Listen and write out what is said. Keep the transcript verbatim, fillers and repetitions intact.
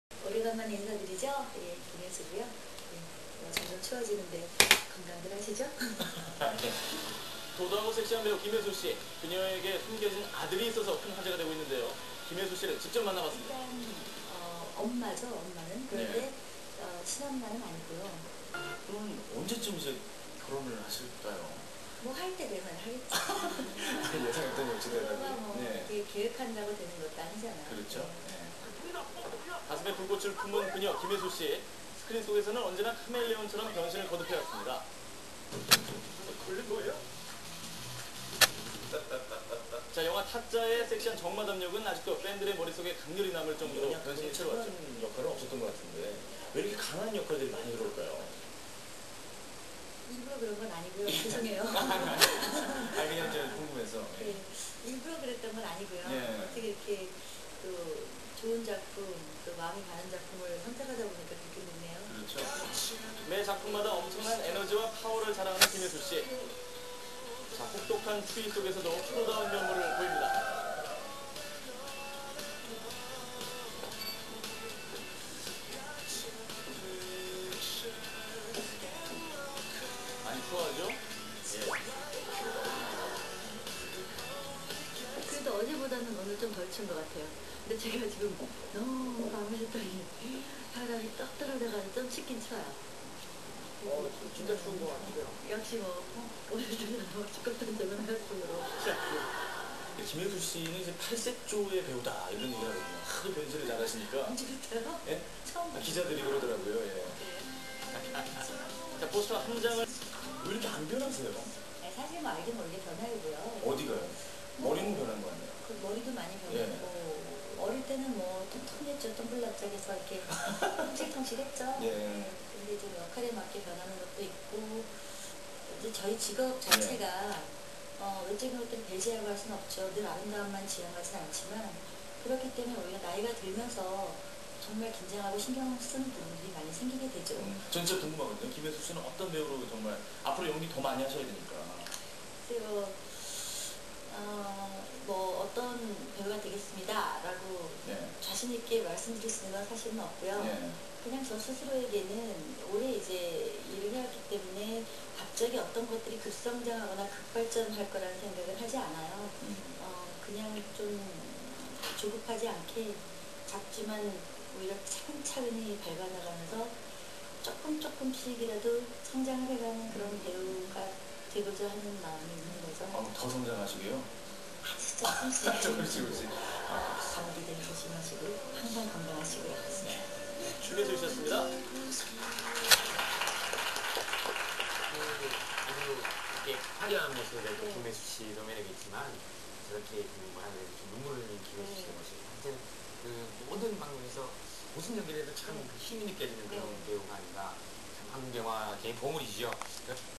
오래간만에 인사드리죠? 예, 김혜수고요. 예, 뭐 점점 추워지는데 건강들 하시죠? 도도하고 섹시한 배우 김혜수 씨, 그녀에게 숨겨진 아들이 있어서 큰 화제가 되고 있는데요. 김혜수 씨를 직접 만나봤습니다. 일단 어, 엄마죠, 엄마는. 그런데 네. 어, 친엄마는 아니고요. 그럼 언제쯤 이제 결혼을 하실까요? 뭐 할 때 되면 하겠죠. 예상했더니 어찌되다. 그거가 뭐 네. 이렇게 계획한다고 되는 것도 아니잖아요. 그렇죠. 네. 네. 가슴에 불꽃을 품은 그녀 김혜수 씨, 스크린 속에서는 언제나 카멜레온처럼 변신을 거듭해왔습니다. 걸린 거예요? 자, 영화 타짜의 섹시한 정마담 역은 아직도 팬들의 머릿속에 강렬히 남을 정도로 변신이 새로웠죠. 역할은 없었던 것 같은데 왜 이렇게 강한 역할들이 많이 들어올까요? 일부러 그런 건 아니고요. 죄송해요. 아 그냥 좀 궁금해서. 예, 일부러 그랬던 건 아니고요. 예. 어떻게 이렇게 또 좋은 작품, 또 마음이 가는 작품을 선택하다 보니까 그렇게 됐네요. 그렇죠. 매 작품마다 엄청난 에너지와 파워를 자랑하는 김혜수 씨. 자, 혹독한 추위 속에서도 프로다운 면모를 보입니다. 많이 추워하죠? 예. 그래도 어제보다는 오늘 좀 덜 추운 것 같아요. 근데 제가 지금 너무 밤을 했더니 사람이 떡 떨어져가지고 좀 춥긴 추워요. 어 진짜 추운 것 같아요. 역시 뭐 어, 오늘도 너무 두껍던 점을 하였으므로. 김혜수 씨는 이제 팔색조의 배우다 이런 얘기를 하거든요. 하도 변신을 잘하시니까. 언제부터요? 예? 처음 아, 기자들이 그러더라고요. 예. 자, 포스터 한 장을 왜 이렇게 안 변하세요? 네, 사실 뭐 알게 모르게 변화이고요. 어디가요? 머리는 변한 거 아니에요? 그 머리도 많이 예. 변했고 어릴 때는 뭐 통통했죠. 동글납작해서 이렇게 통실통실했죠. 예. 근데 이제 역할에 맞게 변하는 것도 있고 이제 저희 직업 자체가 어, 외적인 것들을 배제하고 할 수는 없죠. 늘 아름다움만 지향하진 않지만 그렇기 때문에 오히려 나이가 들면서 정말 긴장하고 신경 쓰는 부분들이 많이 생기게 되죠. 음, 전 진짜 궁금하거든요. 김혜수 씨는 어떤 배우로 정말 앞으로 연기 더 많이 하셔야 되니까. 그리고 어, 뭐 어떤 배우가 되겠습니다 라고 네. 자신 있게 말씀드릴 수 있는 건 사실은 없고요. 네. 그냥 저 스스로에게는 오래 이제 일을 해왔기 때문에 갑자기 어떤 것들이 급성장하거나 급발전할 거라는 생각을 하지 않아요. 음. 어, 그냥 좀 조급하지 않게 작지만 오히려 차근차근히 밟아나가면서 조금 조금씩이라도 성장을 해가는 그런 배우가 되고자 하는 마음이 있는 거죠. 어, 더 성장하시게요? 아주 조금씩 조금씩 조금씩. 아, 감기 좀 조심하시고 항상 건강하시고요. 준비해 주셨습니다. 아주 이렇게 화려한 모습을 낸 네. 김혜수 씨도 매력이 있지만 저렇게 그 뭐라 그래야 되지 눈물을 흘리는 김혜수 씨의 네. 모습 하여튼 그 모든 방송에서 무슨 연기를 해도 참 네. 힘이 느껴지는 그런 네. 배우가 아닌가 참 한국 영화계의 보물이죠.